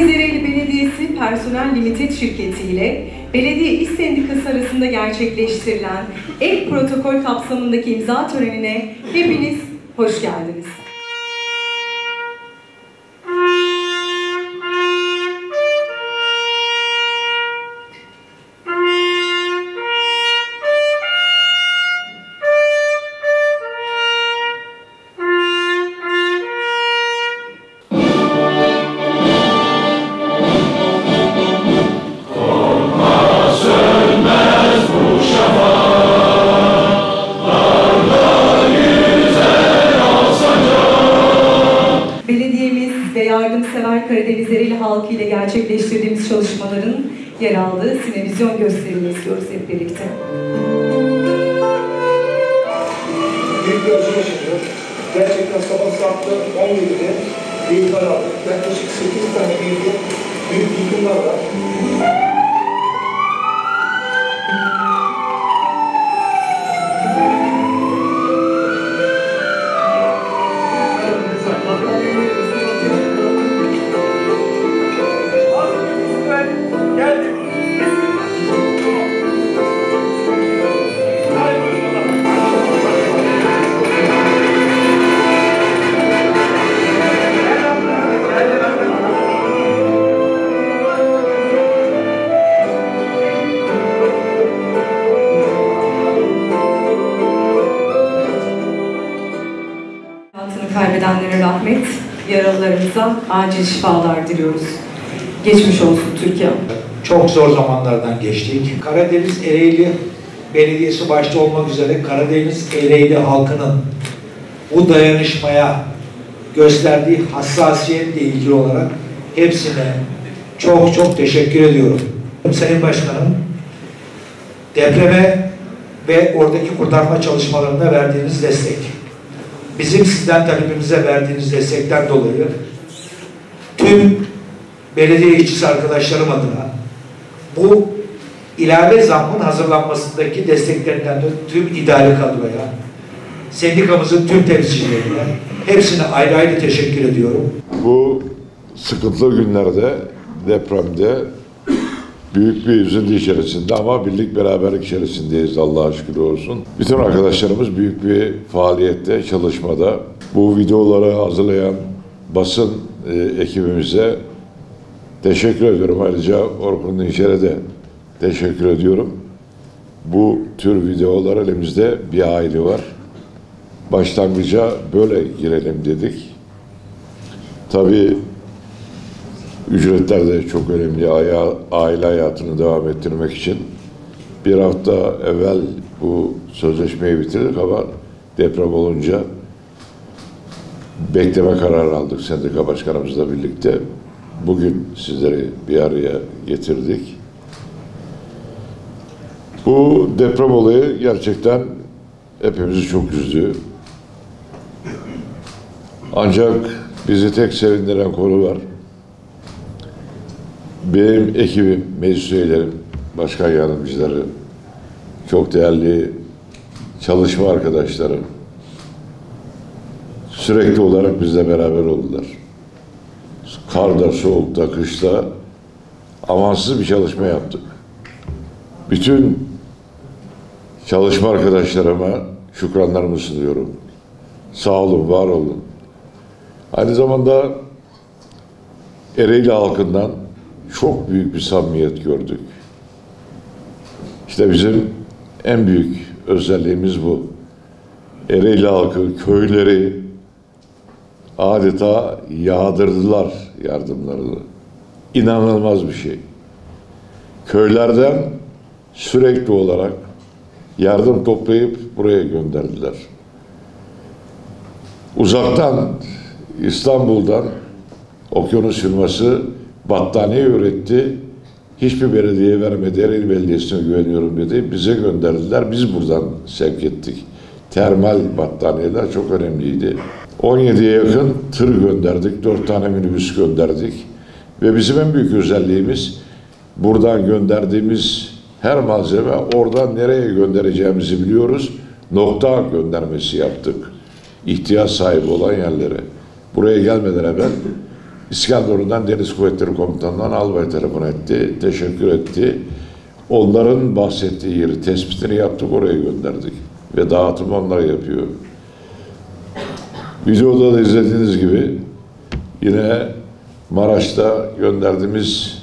Ereğli Belediyesi Personel Limited şirketi ile Belediye İş Sendikası arasında gerçekleştirilen ek protokol kapsamındaki imza törenine hepiniz hoş geldiniz. Yardımsever Karadeniz Ereğli halkı ile gerçekleştirdiğimiz çalışmaların yer aldığı sinevizyon gösterini izliyoruz hep birlikte. Büyük bir acıma yaşanıyor. Gerçekten sabah saat 17'de bir ihbar aldık. Yaklaşık 8 tane evde büyük yıkımlar var. Kaybedenlere rahmet, yaralılarımıza acil şifalar diliyoruz. Geçmiş olsun Türkiye. Çok zor zamanlardan geçtik. Karadeniz Ereğli Belediyesi başta olmak üzere Karadeniz Ereğli halkının bu dayanışmaya gösterdiği hassasiyetle ilgili olarak hepsine çok teşekkür ediyorum. Sayın Başkanım, depreme ve oradaki kurtarma çalışmalarına verdiğiniz destek, bizim sizden talebimize verdiğiniz destekten dolayı tüm belediye işçisi arkadaşlarım adına bu ilave zammın hazırlanmasındaki desteklerinden de tüm idari kadroya, sendikamızın tüm temsilcilerine hepsine ayrı ayrı teşekkür ediyorum. Bu sıkıntılı günlerde, depremde büyük bir üzüntü içerisinde ama birlik beraberlik içerisindeyiz, Allah'a şükür olsun. Bütün arkadaşlarımız büyük bir faaliyette, çalışmada. Bu videoları hazırlayan basın ekibimize teşekkür ediyorum. Ayrıca Orkun Dinçer'e de teşekkür ediyorum. Bu tür videolar elimizde bir aile var. Başlangıca böyle girelim dedik. Tabii ücretler de çok önemli. Aile hayatını devam ettirmek için. Bir hafta evvel bu sözleşmeyi bitirdik ama deprem olunca bekleme kararı aldık sendika başkanımızla birlikte. Bugün sizleri bir araya getirdik. Bu deprem olayı gerçekten hepimizi çok üzdü. Ancak bizi tek sevindiren konu var. Benim ekibim, meclis üyelerim, başkan yardımcıları, çok değerli çalışma arkadaşlarım sürekli olarak bizle beraber oldular. Karda, soğukta, kışta amansız bir çalışma yaptık. Bütün çalışma arkadaşlarıma şükranlarımı sunuyorum. Sağ olun, var olun. Aynı zamanda Ereğli halkından çok büyük bir samimiyet gördük. İşte bizim en büyük özelliğimiz bu. Ereğli halkı, köyleri adeta yağdırdılar yardımlarını. İnanılmaz bir şey. Köylerden sürekli olarak yardım toplayıp buraya gönderdiler. Uzaktan, İstanbul'dan okyanus firması battaniye üretti. Hiçbir belediye vermedi. Ereğli Belediyesi'ne güveniyorum dedi. Bize gönderdiler. Biz buradan sevk ettik. Termal battaniyeler çok önemliydi. 17'ye yakın tır gönderdik. 4 tane minibüs gönderdik. Ve bizim en büyük özelliğimiz buradan gönderdiğimiz her malzeme oradan nereye göndereceğimizi biliyoruz. Nokta göndermesi yaptık. İhtiyaç sahibi olan yerlere. Buraya gelmeden evvel İskenderun'dan Deniz Kuvvetleri Komutanı'ndan albay telefon etti, teşekkür etti. Onların bahsettiği yeri tespitini yaptık, oraya gönderdik. Ve dağıtımı onlar yapıyor. Videoda da izlediğiniz gibi yine Maraş'ta gönderdiğimiz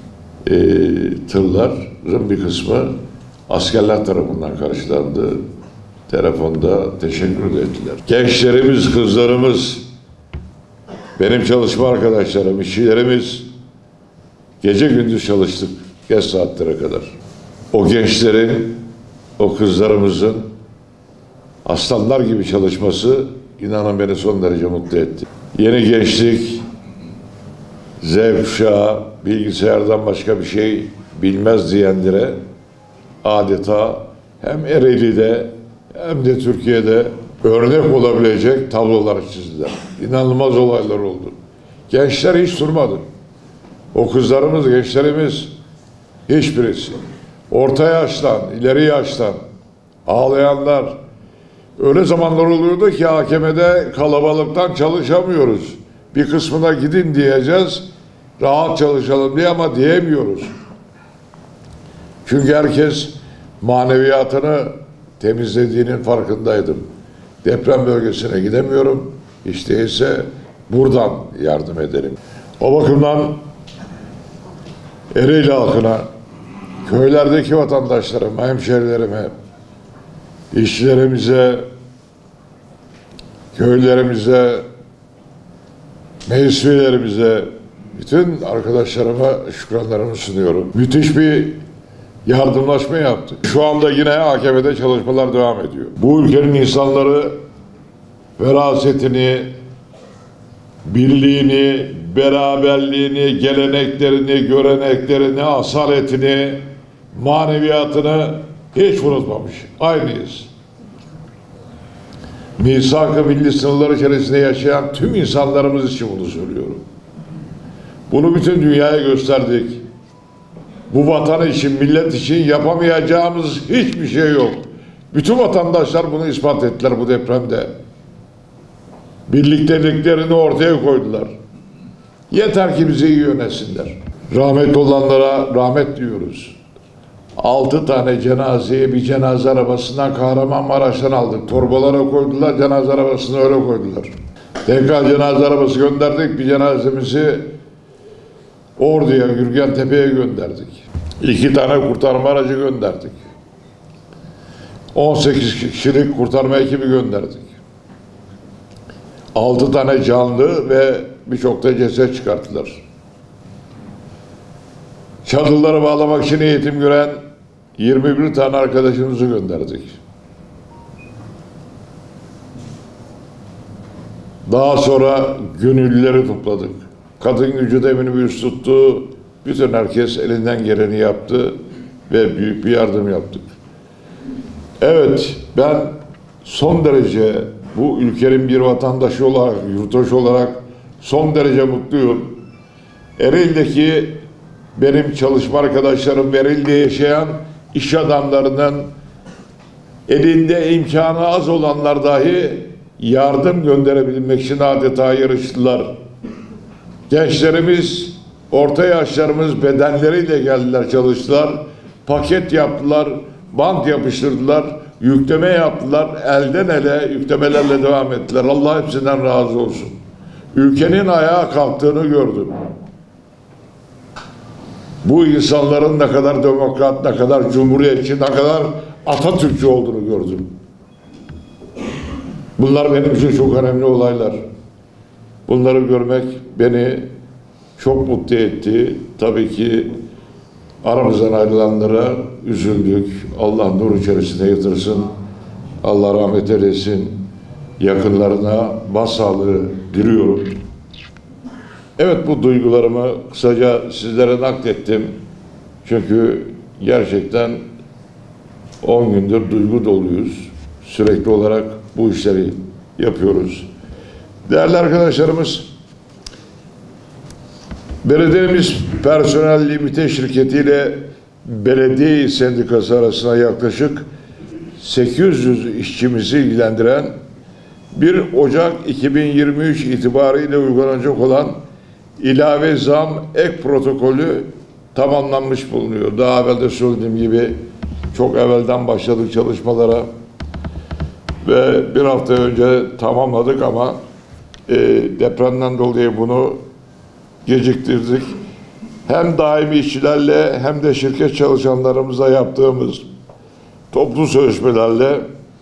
tırların bir kısmı askerler tarafından karşılandı. Telefonda teşekkür ettiler. Gençlerimiz, kızlarımız, benim çalışma arkadaşlarım, işçilerimiz gece gündüz çalıştık geç saatlere kadar. O gençlerin, o kızlarımızın aslanlar gibi çalışması inanın beni son derece mutlu etti. Yeni gençlik, Z kuşağı, bilgisayardan başka bir şey bilmez diyenlere adeta hem Ereğli'de hem de Türkiye'de örnek olabilecek tablolar çizdiler. İnanılmaz olaylar oldu. Gençler hiç durmadı. O kızlarımız, gençlerimiz hiçbirisi. Orta yaştan, ileri yaştan ağlayanlar, öyle zamanlar oluyordu ki AKM'de kalabalıktan çalışamıyoruz. Bir kısmına gidin diyeceğiz, rahat çalışalım diye ama diyemiyoruz. Çünkü herkes maneviyatını temizlediğinin farkındaydım. Deprem bölgesine gidemiyorum, hiç değilse buradan yardım edelim. O bakımdan Ereğli halkına, köylerdeki vatandaşlarıma, hemşerilerime, işçilerimize, köylerimize, meclis üyelerimize, bütün arkadaşlarıma şükranlarımı sunuyorum. Müthiş bir yardımlaşma yaptık. Şu anda yine AKP'de çalışmalar devam ediyor. Bu ülkenin insanları verasetini, birliğini, beraberliğini, geleneklerini, göreneklerini, asaletini, maneviyatını hiç unutmamış. Aynıyız. Misak-ı milli sınırlar içerisinde yaşayan tüm insanlarımız için bunu söylüyorum. Bunu bütün dünyaya gösterdik. Bu vatan için, millet için yapamayacağımız hiçbir şey yok. Bütün vatandaşlar bunu ispat ettiler bu depremde. Birlikteliklerini ortaya koydular. Yeter ki bizi iyi yönetsinler. Rahmetli olanlara rahmet diyoruz. 6 tane cenazeyi bir cenaze arabasından Kahramanmaraş'tan aldık. Torbalara koydular, cenaze arabasına öyle koydular. Tekrar cenaze arabası gönderdik, bir cenazemizi Ordu'ya, Gürgentepe'ye gönderdik. 2 tane kurtarma aracı gönderdik. 18 kişilik kurtarma ekibi gönderdik. 6 tane canlı ve birçok da ceset çıkarttılar. Çadırları bağlamak için eğitim gören 21 tane arkadaşımızı gönderdik. Daha sonra gönüllüleri topladık. Kadın gücü de minibüs tuttu. Bütün herkes elinden geleni yaptı ve büyük bir yardım yaptık. Evet, ben son derece bu ülkenin bir vatandaşı olarak, yurttaş olarak son derece mutluyum. Ereğli'deki benim çalışma arkadaşlarım, Ereğli'de yaşayan iş adamlarının elinde imkanı az olanlar dahi yardım gönderebilmek için adeta yarıştılar. Gençlerimiz, orta yaşlarımız bedenleriyle geldiler, çalıştılar. Paket yaptılar, bant yapıştırdılar, yükleme yaptılar. Elden ele yüklemelerle devam ettiler. Allah hepsinden razı olsun. Ülkenin ayağa kalktığını gördüm. Bu insanların ne kadar demokrat, ne kadar cumhuriyetçi, ne kadar Atatürkçü olduğunu gördüm. Bunlar benim için çok önemli olaylar. Bunları görmek beni çok mutlu etti. Tabii ki aramızdan ayrılanlara üzüldük. Allah nur içerisine yatırsın. Allah rahmet eylesin. Yakınlarına başsağlığı diliyorum. Evet, bu duygularımı kısaca sizlere naklettim. Çünkü gerçekten 10 gündür duygu doluyuz. Sürekli olarak bu işleri yapıyoruz. Değerli arkadaşlarımız, belediyemiz personel limite şirketiyle belediye sendikası arasında yaklaşık 800 işçimizi ilgilendiren 1 Ocak 2023 itibariyle uygulanacak olan ilave zam ek protokolü tamamlanmış bulunuyor. Daha evvel de söylediğim gibi çok evvelden başladık çalışmalara ve bir hafta önce tamamladık ama depremden dolayı bunu geciktirdik. Hem daimi işçilerle hem de şirket çalışanlarımızla yaptığımız toplu sözleşmelerle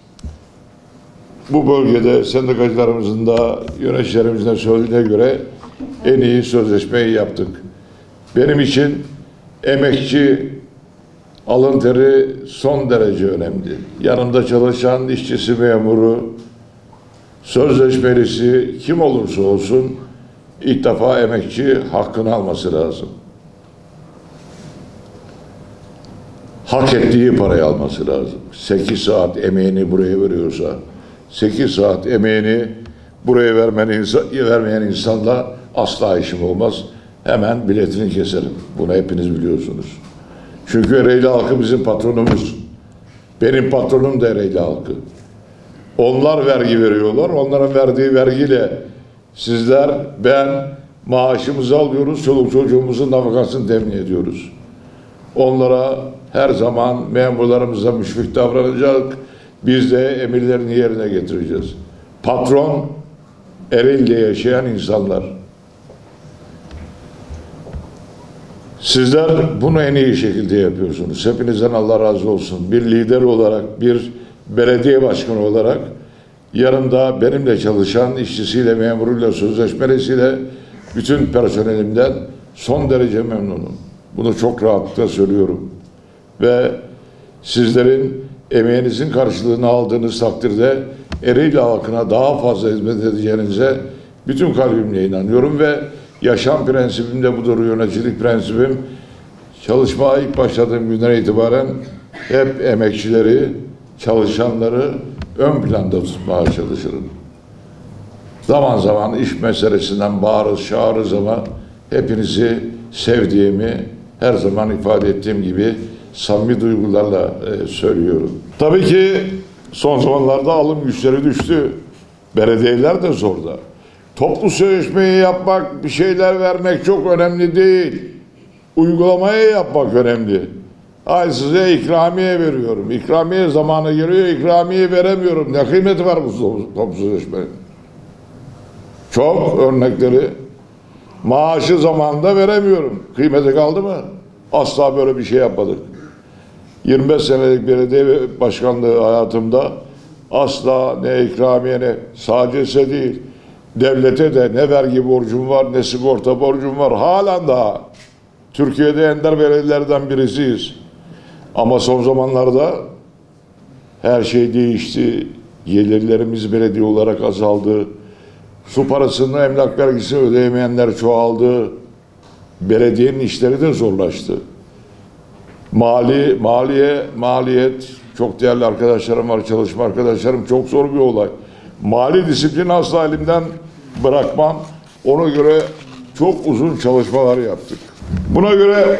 bu bölgede sendikacılarımızın da yöneticilerimizin de söylediğine göre en iyi sözleşmeyi yaptık. Benim için emekçi alın teri son derece önemli. Yanımda çalışan işçisi, memuru, sözleşmelisi kim olursa olsun ilk defa emekçi hakkını alması lazım. Hak ettiği parayı alması lazım. 8 saat emeğini buraya veriyorsa, 8 saat emeğini buraya vermeyen insanla asla işim olmaz. Hemen biletini keserim. Bunu hepiniz biliyorsunuz. Çünkü Ereğli halkı bizim patronumuz. Benim patronum da Ereğli halkı. Onlar vergi veriyorlar. Onların verdiği vergiyle sizler, ben maaşımızı alıyoruz. Çoluk çocuğumuzun nafakasını temin ediyoruz. Onlara her zaman memurlarımıza müşfik davranacak. Biz de emirlerini yerine getireceğiz. Patron, Ereğli'de yaşayan insanlar. Sizler bunu en iyi şekilde yapıyorsunuz. Hepinizden Allah razı olsun. Bir lider olarak, bir belediye başkanı olarak yanımda benimle çalışan işçisiyle, memuruyla, sözleşmelisiyle bütün personelimden son derece memnunum. Bunu çok rahatlıkla söylüyorum. Ve sizlerin emeğinizin karşılığını aldığınız takdirde Ereğli halkına daha fazla hizmet edeceğinize bütün kalbimle inanıyorum ve yaşam prensibim de budur, yöneticilik prensibim. Çalışmaya ilk başladığım günden itibaren hep emekçileri, çalışanları ön planda tutmaya çalışırım. Zaman zaman iş meselesinden bağırırız, çağırırız ama hepinizi sevdiğimi her zaman ifade ettiğim gibi samimi duygularla söylüyorum. Tabii ki son zamanlarda alım güçleri düştü. Belediyeler de zorda. Toplu sözleşmeyi yapmak, bir şeyler vermek çok önemli değil. Uygulamaya yapmak önemli. Ay size ikramiye veriyorum. İkramiye zamanı geliyor, ikramiye veremiyorum. Ne kıymeti var bu toplu sözleşmenin? Çok örnekleri. Maaşı zamanında veremiyorum. Kıymeti kaldı mı? Asla böyle bir şey yapmadık. 25 senelik belediye başkanlığı hayatımda asla ne ikramiye ne sadece değil. Devlete de ne vergi borcum var ne sigorta borcum var. Halen daha Türkiye'de ender belediyelerden birisiyiz. Ama son zamanlarda her şey değişti. Gelirlerimiz belediye olarak azaldı. Su parasını, emlak vergisini ödeyemeyenler çoğaldı. Belediyenin işleri de zorlaştı. Maliyet, çok değerli arkadaşlarım var, çalışma arkadaşlarım, çok zor bir olay. Mali disiplini asla elimden bırakmam. Ona göre çok uzun çalışmalar yaptık. Buna göre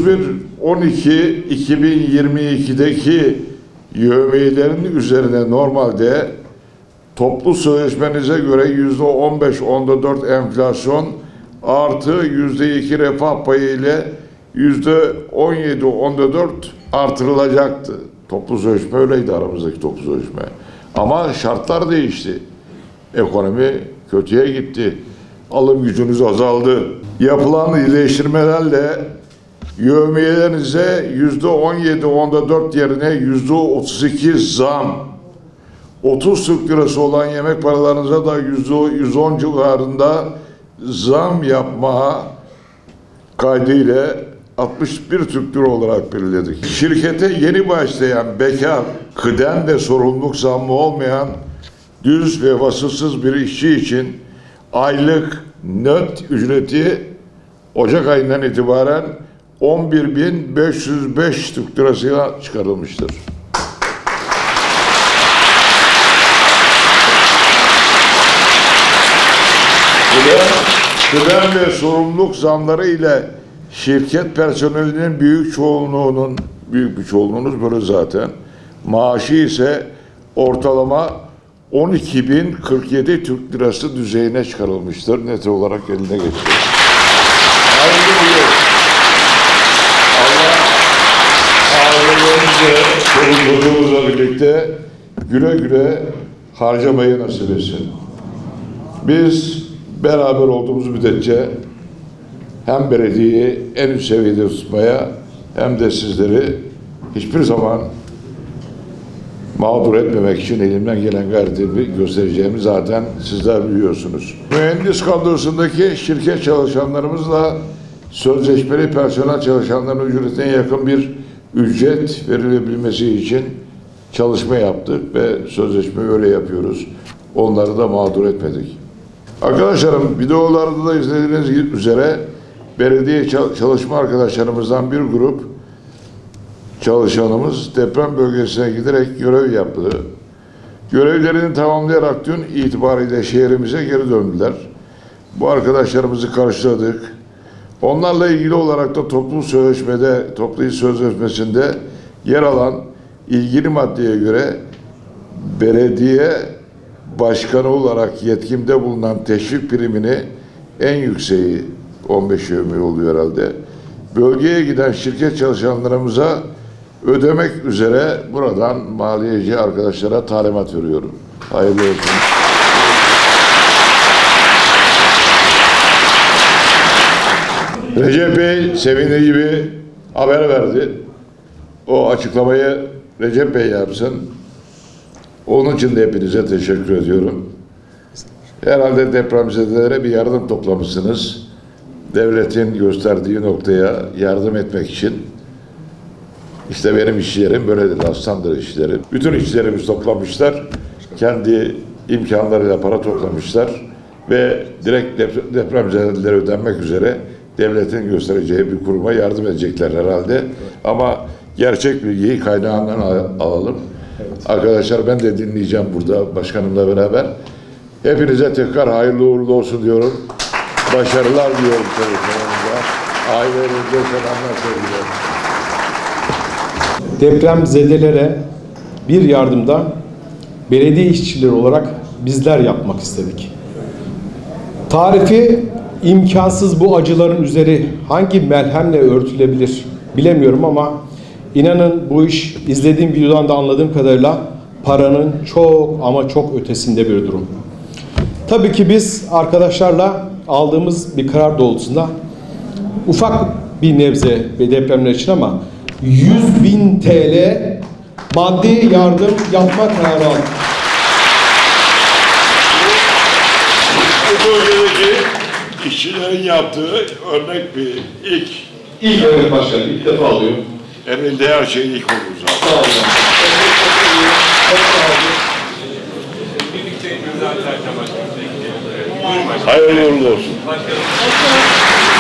31-12-2022'deki yevmiyelerin üzerine normalde toplu sözleşmenize göre %15-14 enflasyon artı %2 refah payı ile %17-14 artırılacaktı. Toplu sözleşme öyleydi, aramızdaki toplu sözleşme. Ama şartlar değişti. Ekonomi kötüye gitti. Alım gücünüz azaldı. Yapılan iyileştirmelerle yevmiyelerinize %17-14 yerine %32 zam, 30 Türk lirası olan yemek paralarınıza da %110 civarında zam yapma kaydıyla 61 Türk lira olarak belirledik. Şirkete yeni başlayan bekar, kıdem ve sorumluluk zammı olmayan düz ve vasıfsız bir işçi için aylık net ücreti Ocak ayından itibaren 11.505 Türk lirasına çıkarılmıştır. Kıdem ve sorumluluk zamları ile şirket personelinin büyük bir çoğunluğunuz böyle zaten, maaşı ise ortalama 12.047 Türk lirası düzeyine çıkarılmıştır. Net olarak eline geçti. huzurumuzla birlikte güle güle harcamayı nasip etsin. Biz beraber olduğumuz müddetçe hem belediyeyi en üst seviyede tutmaya hem de sizleri hiçbir zaman mağdur etmemek için elimden gelen gayreti göstereceğimi zaten sizler biliyorsunuz. Mühendis kadrosundaki şirket çalışanlarımızla sözleşmeli personel çalışanlarının ücretine yakın bir ücret verilebilmesi için çalışma yaptık ve sözleşmeyi öyle yapıyoruz. Onları da mağdur etmedik. Arkadaşlarım, videolarda da izlediğiniz üzere belediye çalışma arkadaşlarımızdan bir grup çalışanımız deprem bölgesine giderek görev yaptı. Görevlerini tamamlayarak dün itibariyle şehrimize geri döndüler. Bu arkadaşlarımızı karşıladık. Onlarla ilgili olarak da toplu iş sözleşmesinde yer alan ilgili maddeye göre belediye başkanı olarak yetkimde bulunan teşvik primini en yükseği 15 yevmiye oluyor herhalde. Bölgeye giden şirket çalışanlarımıza ödemek üzere buradan maliyeci arkadaşlara talimat veriyorum. Hayırlı olsun. Recep Bey sevindirici bir haber verdi. O açıklamayı Recep Bey yapsın. Onun için de hepinize teşekkür ediyorum. Herhalde depremzedelere bir yardım toplamışsınız. Devletin gösterdiği noktaya yardım etmek için. İşte benim işçilerim böyledir, aslandır işçilerim. Bütün işçilerimiz toplamışlar. Kendi imkanlarıyla para toplamışlar. Ve direkt depremzedelere ödenmek üzere devletin göstereceği bir kuruma yardım edecekler herhalde. Ama gerçek bilgiyi kaynağından alalım. Arkadaşlar ben de dinleyeceğim burada başkanımla beraber. Hepinize tekrar hayırlı uğurlu olsun diyorum. Başarılar diliyorum çalışmalarınıza. Ailelerinize selamlar söylüyorum. Depremzedelere bir yardımda belediye işçileri olarak bizler yapmak istedik. Tarifi imkansız bu acıların üzeri hangi merhemle örtülebilir bilemiyorum ama inanın bu iş izlediğim videodan da anladığım kadarıyla paranın çok ama çok ötesinde bir durum. Tabii ki biz arkadaşlarla aldığımız bir karar doğrultusunda ufak bir nebze ve depremler için ama 100.000 TL maddi yardım yapma kararı aldık. Bu bölgedeki işçilerin yaptığı örnek bir ilk. İlk evet başkanım, ilk defa alıyor. Evinde her şey ilk olur zaten. Sağ olun. Hayırlı uğurlu olsun.